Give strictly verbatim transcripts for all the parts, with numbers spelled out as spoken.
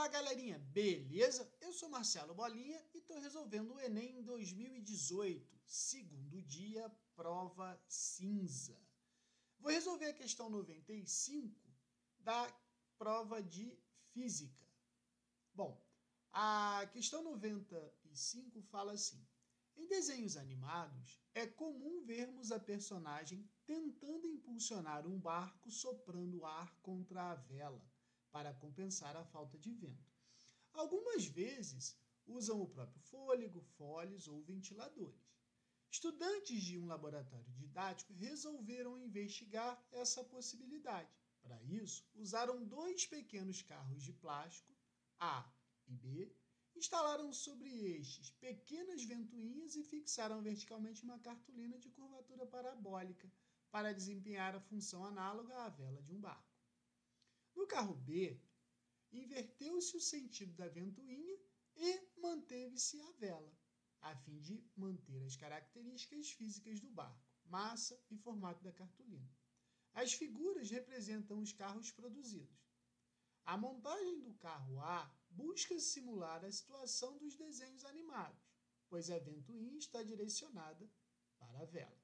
galerinha, beleza? Eu sou Marcelo Bolinha e estou resolvendo o Enem dois mil e dezoito, segundo dia, prova cinza. Vou resolver a questão noventa e cinco da prova de Física. Bom, a questão noventa e cinco fala assim: em desenhos animados, é comum vermos a personagem tentando impulsionar um barco soprando ar contra a vela, para compensar a falta de vento. Algumas vezes usam o próprio fôlego, foles ou ventiladores. Estudantes de um laboratório didático resolveram investigar essa possibilidade. Para isso, usaram dois pequenos carros de plástico, A e B, instalaram sobre estes pequenas ventoinhas e fixaram verticalmente uma cartolina de curvatura parabólica para desempenhar a função análoga à vela de um barco. No carro B, inverteu-se o sentido da ventoinha e manteve-se a vela, a fim de manter as características físicas do barco, massa e formato da cartolina. As figuras representam os carros produzidos. A montagem do carro A busca simular a situação dos desenhos animados, pois a ventoinha está direcionada para a vela.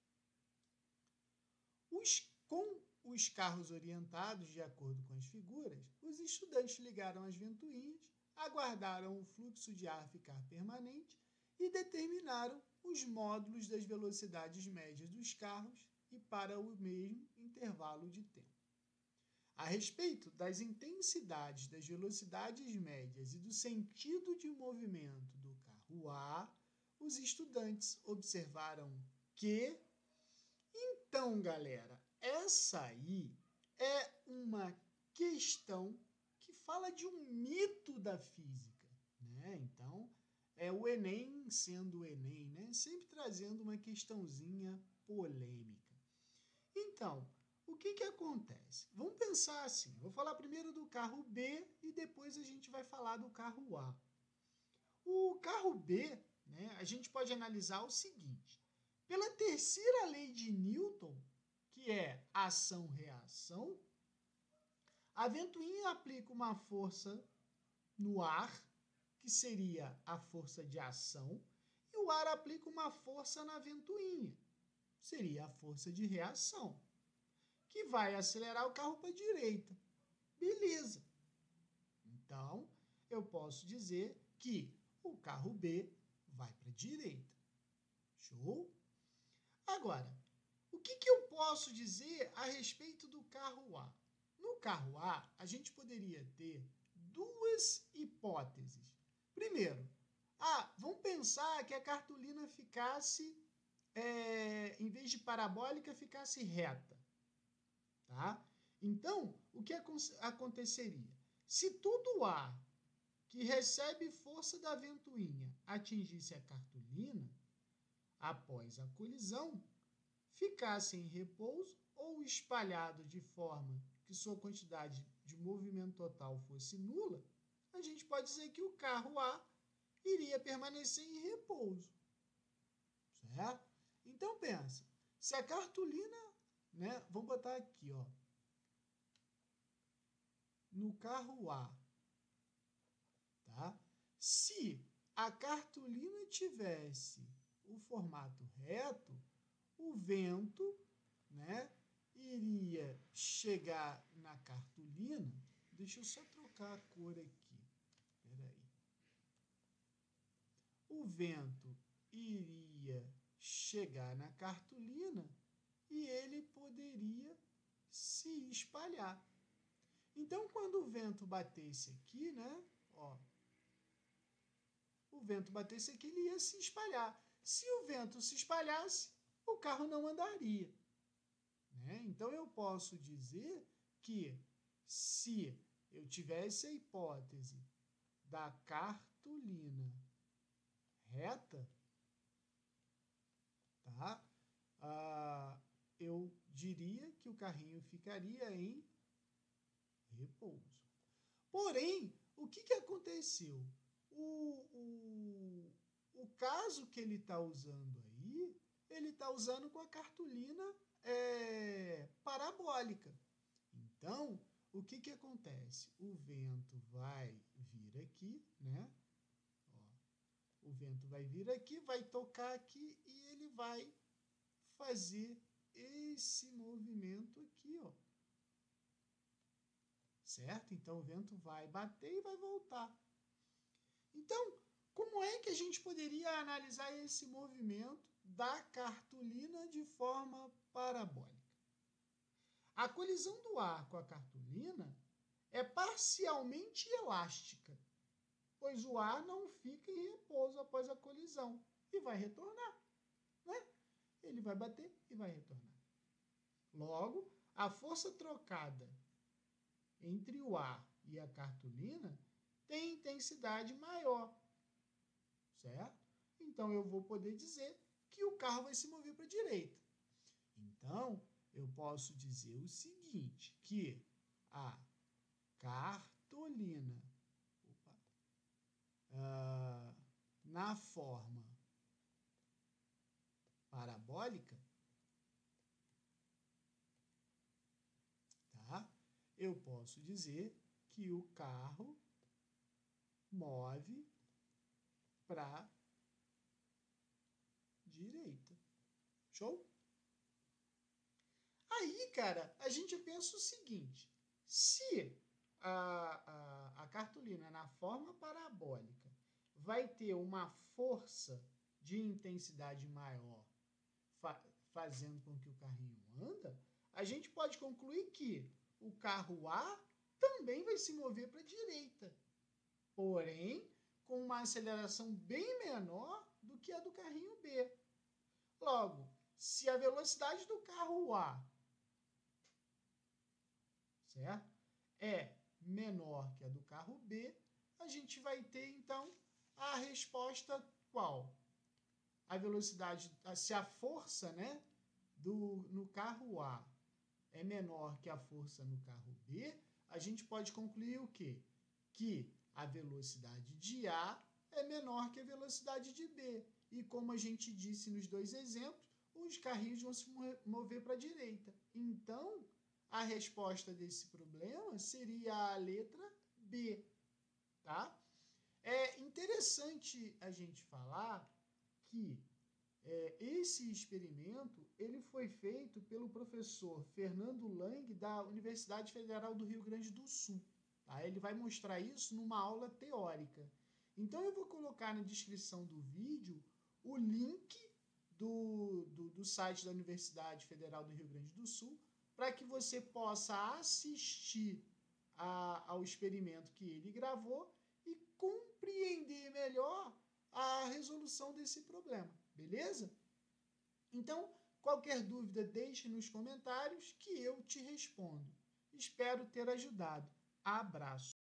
Os com os carros orientados de acordo com as figuras, os estudantes ligaram as ventoinhas, aguardaram o fluxo de ar ficar permanente e determinaram os módulos das velocidades médias dos carros e para o mesmo intervalo de tempo. A respeito das intensidades das velocidades médias e do sentido de movimento do carro A, os estudantes observaram que... Então, galera, essa aí é uma questão que fala de um mito da física, né? Então, é o Enem sendo o Enem, né? Sempre trazendo uma questãozinha polêmica. Então, o que que acontece? Vamos pensar assim, vou falar primeiro do carro B e depois a gente vai falar do carro A. O carro B, né, a gente pode analisar o seguinte: pela terceira lei de Newton, que é ação-reação, a ventoinha aplica uma força no ar, que seria a força de ação, e o ar aplica uma força na ventoinha, seria a força de reação, que vai acelerar o carro para a direita. Beleza. Então, eu posso dizer que o carro B vai para a direita. Show? Agora, o que que eu posso dizer a respeito do carro A? No carro A, a gente poderia ter duas hipóteses. Primeiro, ah, vamos pensar que a cartolina ficasse, é, em vez de parabólica, ficasse reta. Tá? Então, o que aconteceria? Se todo ar que recebe força da ventoinha atingisse a cartolina, após a colisão, ficasse em repouso ou espalhado de forma que sua quantidade de movimento total fosse nula, a gente pode dizer que o carro A iria permanecer em repouso. Certo? Então pensa, se a cartolina, né, vamos botar aqui, ó, no carro A, tá? Se a cartolina tivesse o formato reto, o vento, né, iria chegar na cartolina. Deixa eu só trocar a cor aqui. Espera aí. O vento iria chegar na cartolina e ele poderia se espalhar. Então, quando o vento batesse aqui, né, ó, o vento batesse aqui, ele ia se espalhar. Se o vento se espalhasse, o carro não andaria. Né? Então, eu posso dizer que se eu tivesse a hipótese da cartolina reta, tá? Ah, eu diria que o carrinho ficaria em repouso. Porém, o que que aconteceu? O, o, o caso que ele está usando aí, ele está usando com a cartolina é, parabólica. Então, o que que acontece? O vento vai vir aqui, né? Ó, o vento vai vir aqui, vai tocar aqui e ele vai fazer esse movimento aqui, ó. Certo? Então, o vento vai bater e vai voltar. Então, como é que a gente poderia analisar esse movimento da cartolina de forma parabólica? A colisão do ar com a cartolina é parcialmente elástica, pois o ar não fica em repouso após a colisão e vai retornar, né? Ele vai bater e vai retornar. Logo, a força trocada entre o ar e a cartolina tem intensidade maior, certo? Então, eu vou poder dizer que o carro vai se mover para a direita. Então, eu posso dizer o seguinte, que a cartolina opa, uh, na forma parabólica, tá? Eu posso dizer que o carro move para direita. Show? Aí, cara, a gente pensa o seguinte, se a, a, a cartolina na forma parabólica vai ter uma força de intensidade maior fa fazendo com que o carrinho anda, a gente pode concluir que o carro A também vai se mover para a direita, porém com uma aceleração bem menor do que a do carrinho B. Logo, se a velocidade do carro A, certo, é menor que a do carro B, a gente vai ter, então, a resposta qual? A velocidade, se a força, né, do, no carro A é menor que a força no carro B, a gente pode concluir o quê? Que a velocidade de A é menor que a velocidade de B. E como a gente disse nos dois exemplos, os carrinhos vão se mover para a direita. Então, a resposta desse problema seria a letra B, tá? É interessante a gente falar que é, esse experimento ele foi feito pelo professor Fernando Lang, da Universidade Federal do Rio Grande do Sul. Tá? Ele vai mostrar isso numa aula teórica. Então, eu vou colocar na descrição do vídeo o link do, do, do site da Universidade Federal do Rio Grande do Sul para que você possa assistir a, ao experimento que ele gravou e compreender melhor a resolução desse problema, beleza? Então, qualquer dúvida, deixe nos comentários que eu te respondo. Espero ter ajudado. Abraço!